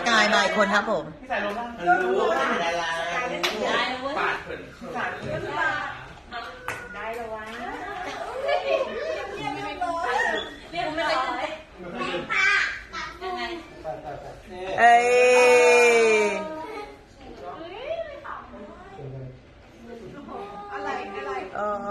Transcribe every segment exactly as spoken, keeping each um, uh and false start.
กายมาอีกคนครับผมพี่สายลงบ้างรู้ว่าเป็นอะไรได้เลยปาดเผินได้เลยวะเรียกไม่ได้เอ้ยอะไรอะไรเออ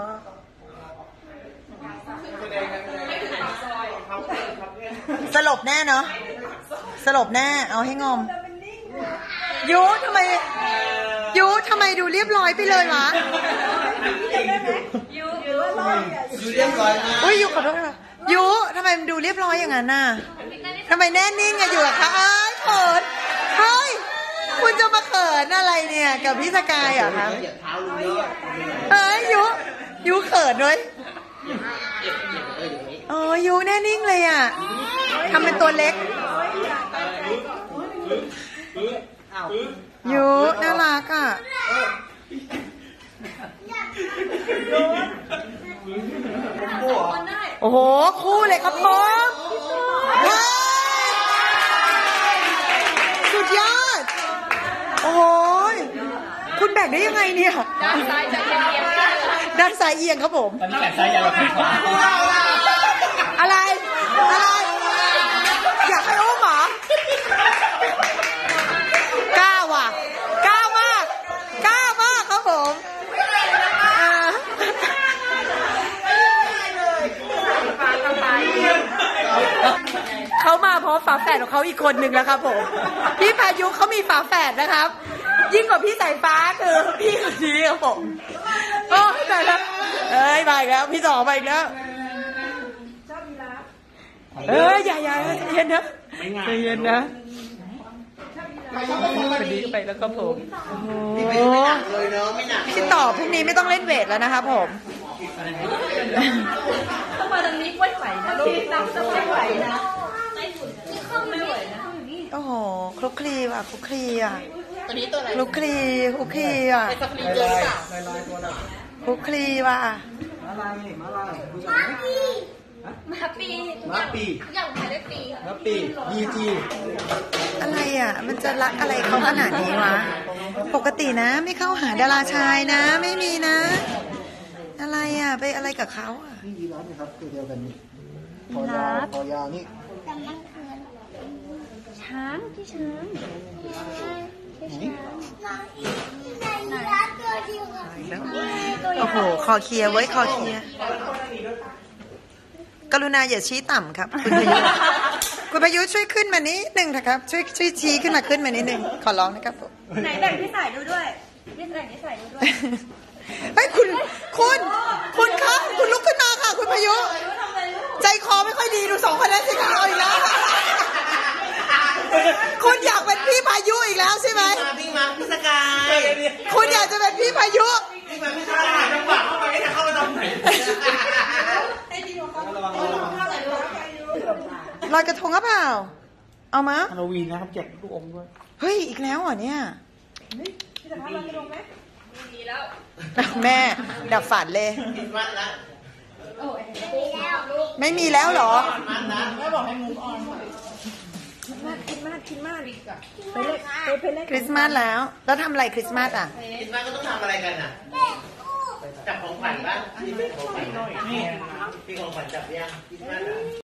สลบแน่เนาะสลบแน่เอาให้งอมยุทำไมยุทำไมดูเรียบร้อยไปเลยวะยูยูยูเรียบร้อยมากอุ้ยยุขอโทษค่ะยุทำไมมันดูเรียบร้อยอย่างนั้นน่ะทำไมแน่นิ่งอะอยู่อะคะเอ้ยเขินเฮ้ยคุณจะมาเขินอะไรเนี่ยกับพี่สกายเหรอคะเฮ้ยยุยุเขินด้วยโอ้ยุแน่นิ่งเลยอะทำเป็นตัวเล็กยุน่ารักอะโอ้โหคู่เลยครับผมสุดยอดโอ้โหคุณแบ่งได้ยังไงเนี่ยด้านซ้ายจะเอียงด้านซ้ายเอียงครับผมตอนนี้แขนซ้ายยาวกว่าแขนขวาอะไรอะไรอยากให้อุ้มหรอก้าวอ่ะก้าวมากก้าวมากครับผมเขามาพร้อมฝาแฝดของเขาอีกคนหนึ่งแล้วครับผมพี่พายุเขามีฝาแฝดนะครับยิ่งกว่าพี่สายฟ้าคือพี่คนนี้ครับผมโอ้แต่ละเอ้ยมาอีกแล้วพี่สองมาอีกแล้วเอ้ยอย่าอย่าเย็นนะเย็นนะคนนี้ไปแล้วครับผมพี่ต่อพรุ่งนี้ไม่ต้องเล่นเวทแล้วนะครับผมต้องมาตรงนี้ไม่ไหวนะลูกน้ำจะไม่ไหวนะไม่ไหวนะโอ้โหคลุกคลีว่ะคลุกคลีอ่ะคลุกคลีคลุกคลีอ่ะคลุกคลีว่ะมาปีมาปีอย่างไรได้ปีมาปีดีจีอะไรอ่ะมันจะรักอะไรเขาขนาดนี้วะปกตินะไม่เข้าหาดาราชายนะไม่มีนะอะไรอ่ะไปอะไรกับเขาอ่ะนี่ยีราฟนะครับตัวเดียวกันนี่คอยาวคอยาวนี่ช้างที่ช้างโอ้โหคอเคลียร์ไว้คอเคลียร์กรุณาอย่าชี้ต่ำครับคุณพายุคุณพายุช่วยขึ้นมานิดหนึ่งนะครับช่วยช่วยชี้ขึ้นมาขึ้นมานิดหนึ่งขอร้องนะครับผมไหนแบ่งที่ใส่ดูด้วยนี่แบ่งที่ใส่ดูด้วยเฮ้ยคุณคุณคุณคะคุณลุกขึ้นมาค่ะคุณพายุใจคอไม่ค่อยดีดูสองคนนั้นสิคะเอาอีกแล้วคุณอยากเป็นพี่พายุอีกแล้วใช่ไหมพี่มาพี่สกายคุณอยากจะเป็นพี่พายุพี่มาพี่สกายจังหวะเข้าไปจะเข้าไปตรงไหนลอยกระทงหรือเปล่าเอามาฮาโลวีนนะครับแจกลูกอมด้วยเฮ้ยอีกแล้วเหรอเนี่ยพี่จะพาลอยกระทงไหมมีแล้วแม่ดับฝันเลยไม่มีแล้วเหรอแม่บอกให้มูฟออนคิดมากคิดมากคิดมากไปเล่นไปเล่นคริสต์มาสแล้วแล้วทำอะไรคริสต์มาสอ่ะคริสต์มาสก็ต้องทำอะไรกันอ่ะจับของขวัญบ้างพี่ของขวัญหน่อยนี่พี่ของขวัญจับยังคริสต์มาส